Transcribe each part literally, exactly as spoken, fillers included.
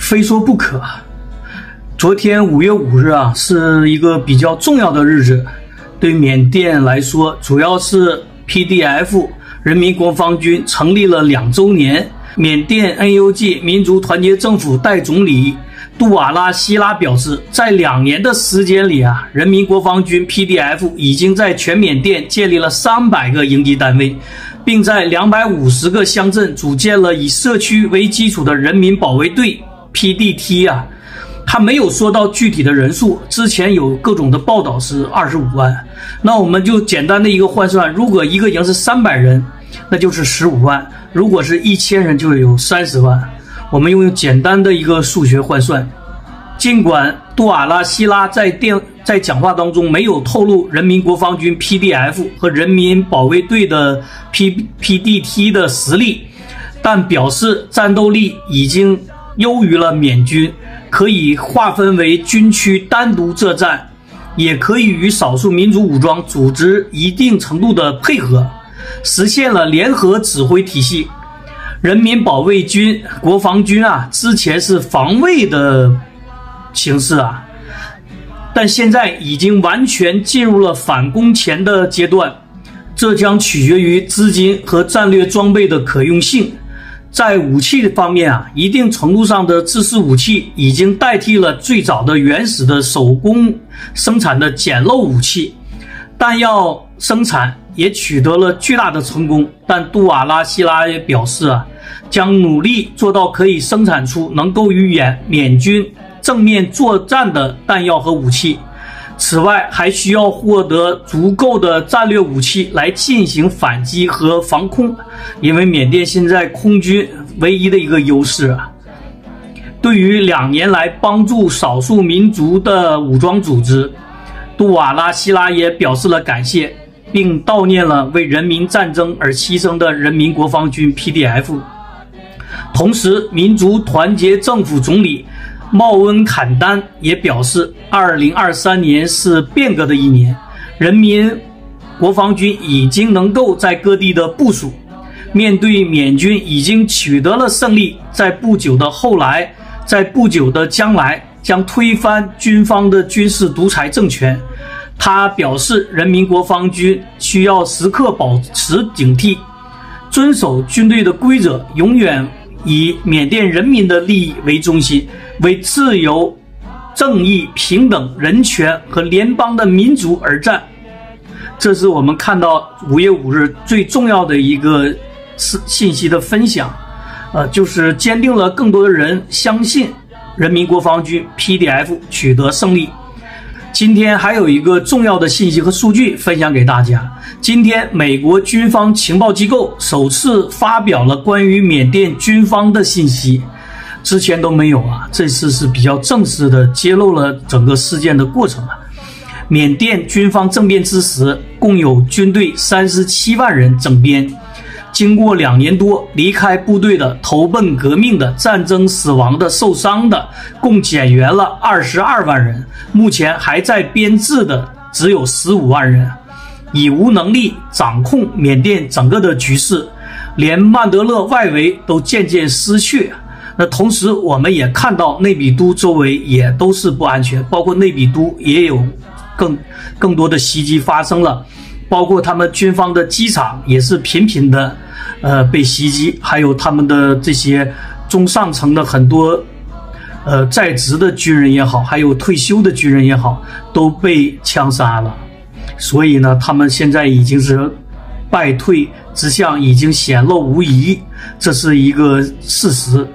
非说不可。昨天五月五日啊，是一个比较重要的日子，对缅甸来说，主要是 P D F 人民国防军成立了两周年。缅甸 N U G 民族团结政府代总理杜瓦拉希拉表示，在两年的时间里啊，人民国防军 P D F 已经在全缅甸建立了三百个营级单位，并在两百五十个乡镇组建了以社区为基础的人民保卫队 P D T 啊。他没有说到具体的人数，之前有各种的报道是二十五万，那我们就简单的一个换算，如果一个营是三百人，那就是十五万，如果是一千人就有三十万。我们用简单的一个数学换算。尽管杜瓦拉希拉在电在讲话当中没有透露人民国防军 P D F 和人民保卫队的 P PDT 的实力，但表示战斗力已经优于了缅军，可以划分为军区单独作战，也可以与少数民族武装组织一定程度的配合，实现了联合指挥体系。人民保卫军国防军啊，之前是防卫的形式啊，但现在已经完全进入了反攻前的阶段，这将取决于资金和战略装备的可用性。在武器方面啊，一定程度上的制式武器已经代替了最早的原始的手工生产的简陋武器，弹药生产也取得了巨大的成功。但杜瓦拉希拉也表示啊，将努力做到可以生产出能够与缅缅军正面作战的弹药和武器。此外，还需要获得足够的战略武器来进行反击和防空，因为缅甸现在空军唯一的一个优势啊。对于两年来帮助少数民族的武装组织，杜瓦拉希拉也表示了感谢，并悼念了为人民战争而牺牲的人民国防军 P D F。同时，民族团结政府总理茂恩坎丹也表示，二零二三年是变革的一年，人民国防军已经能够在各地的部署，面对缅军已经取得了胜利，在不久的后来，在不久的将来将推翻军方的军事独裁政权。他表示，人民国防军需要时刻保持警惕，遵守军队的规则，永远以缅甸人民的利益为中心，为自由、正义、平等、人权和联邦的民族而战。这是我们看到五月五日最重要的一个信息的分享，呃，就是坚定了更多的人相信人民国防军 P D F 取得胜利。今天还有一个重要的信息和数据分享给大家。今天美国军方情报机构首次发表了关于缅甸军方的信息，之前都没有啊，这次是比较正式的揭露了整个事件的过程啊。缅甸军方政变之时，共有军队三十七万人整编，经过两年多，离开部队的、投奔革命的、战争死亡的、受伤的，共减员了二十二万人。目前还在编制的只有十五万人，已无能力掌控缅甸整个的局势，连曼德勒外围都渐渐失去。那同时，我们也看到内比都周围也都是不安全，包括内比都也有更更多的袭击发生了，包括他们军方的机场也是频频的呃被袭击，还有他们的这些中上层的很多呃在职的军人也好，还有退休的军人也好，都被枪杀了。所以呢，他们现在已经是败退之象已经显露无遗，这是一个事实。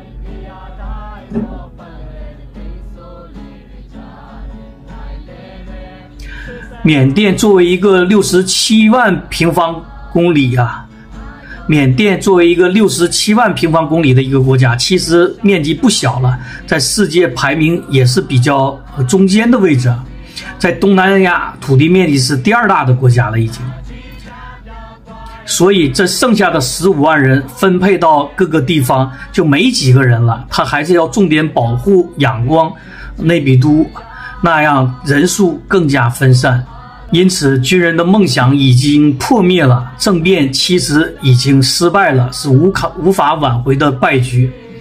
缅甸作为一个六十七万平方公里啊，缅甸作为一个六十七万平方公里的一个国家，其实面积不小了，在世界排名也是比较中间的位置，在东南亚土地面积是第二大的国家了已经。所以这剩下的十五万人分配到各个地方就没几个人了，他还是要重点保护仰光、内比都，那样人数更加分散。因此军人的梦想已经破灭了，政变其实已经失败了，是无可无法挽回的败局。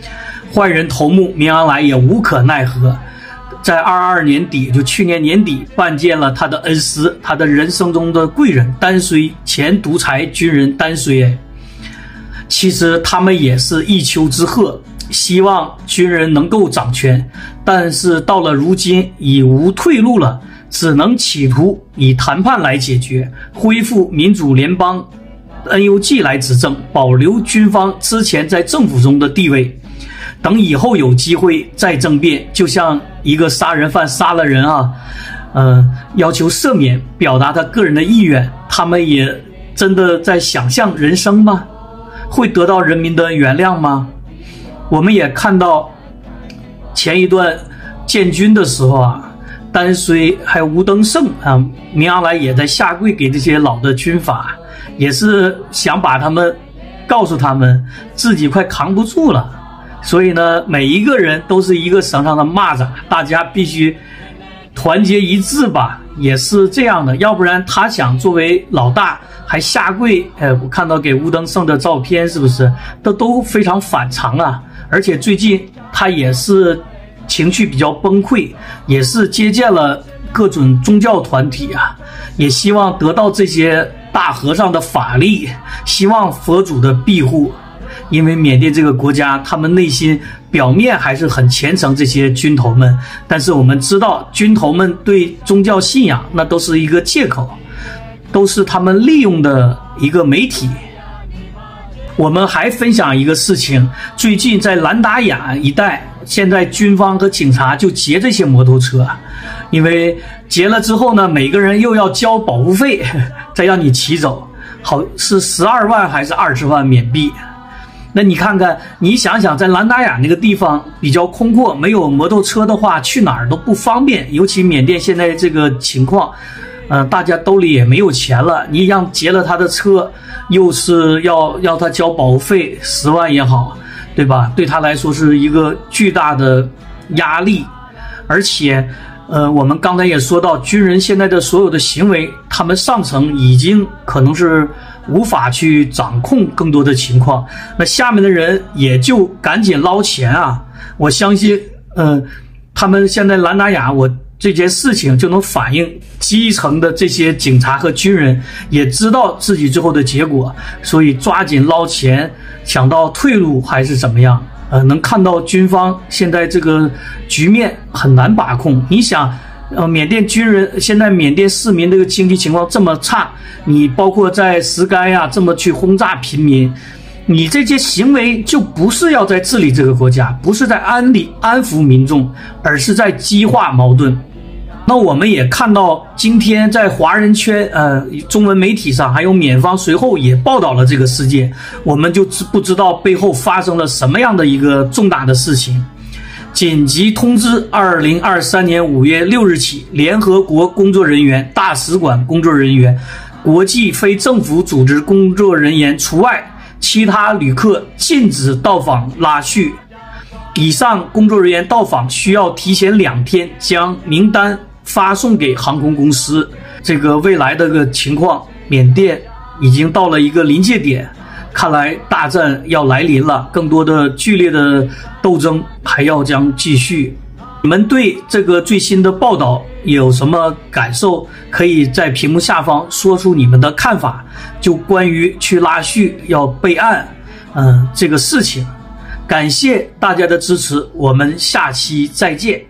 坏人头目明昂莱也无可奈何，在二二年底，就去年年底，办见了他的恩师，他的人生中的贵人丹虽，前独裁军人丹虽。其实他们也是一丘之貉，希望军人能够掌权，但是到了如今已无退路了，只能企图以谈判来解决，恢复民主联邦 N U G 来执政，保留军方之前在政府中的地位。等以后有机会再政变，就像一个杀人犯杀了人啊，呃，要求赦免，表达他个人的意愿，他们也真的在想象人生吗？会得到人民的原谅吗？我们也看到前一段建军的时候啊，丹虽还有吴登盛啊，明昂莱也在下跪给这些老的军阀，也是想把他们告诉他们自己快扛不住了。所以呢，每一个人都是一个绳上的蚂蚱，大家必须团结一致吧，也是这样的，要不然他想作为老大还下跪，呃，我看到给吴登盛的照片，是不是都都非常反常啊？而且最近他也是情绪比较崩溃，也是接见了各种宗教团体啊，也希望得到这些大和尚的法力，希望佛祖的庇护。因为缅甸这个国家，他们内心表面还是很虔诚，这些军头们，但是我们知道，军头们对宗教信仰那都是一个借口，都是他们利用的一个媒体。我们还分享一个事情，最近在兰达雅一带，现在军方和警察就劫这些摩托车，因为劫了之后呢，每个人又要交保护费，再让你骑走，好是十二万还是二十万缅币。那你看看，你想想，在兰达雅那个地方比较空阔，没有摩托车的话，去哪儿都不方便。尤其缅甸现在这个情况，呃，大家兜里也没有钱了，你让劫了他的车，又是要要他交保护费，十万也好，对吧？对他来说是一个巨大的压力，而且。呃，我们刚才也说到，军人现在的所有的行为，他们上层已经可能是无法去掌控更多的情况，那下面的人也就赶紧捞钱啊！我相信，呃，他们现在兰达雅，我这件事情就能反映基层的这些警察和军人也知道自己最后的结果，所以抓紧捞钱，想到退路还是怎么样？呃，能看到军方现在这个局面很难把控。你想，呃，缅甸军人现在缅甸市民这个经济情况这么差，你包括在石干呀这么去轰炸平民，你这些行为就不是要在治理这个国家，不是在安理安抚民众，而是在激化矛盾。那我们也看到，今天在华人圈，呃，中文媒体上，还有缅方随后也报道了这个事件，我们就不知道背后发生了什么样的一个重大的事情。紧急通知：二零二三年五月六日起，联合国工作人员、大使馆工作人员、国际非政府组织工作人员除外，其他旅客禁止到访拉叙。以上工作人员到访需要提前两天将名单发送给航空公司。这个未来的个情况，缅甸已经到了一个临界点，看来大战要来临了，更多的剧烈的斗争还要将继续。你们对这个最新的报道有什么感受？可以在屏幕下方说出你们的看法。就关于去拉叙要备案，嗯、呃，这个事情，感谢大家的支持，我们下期再见。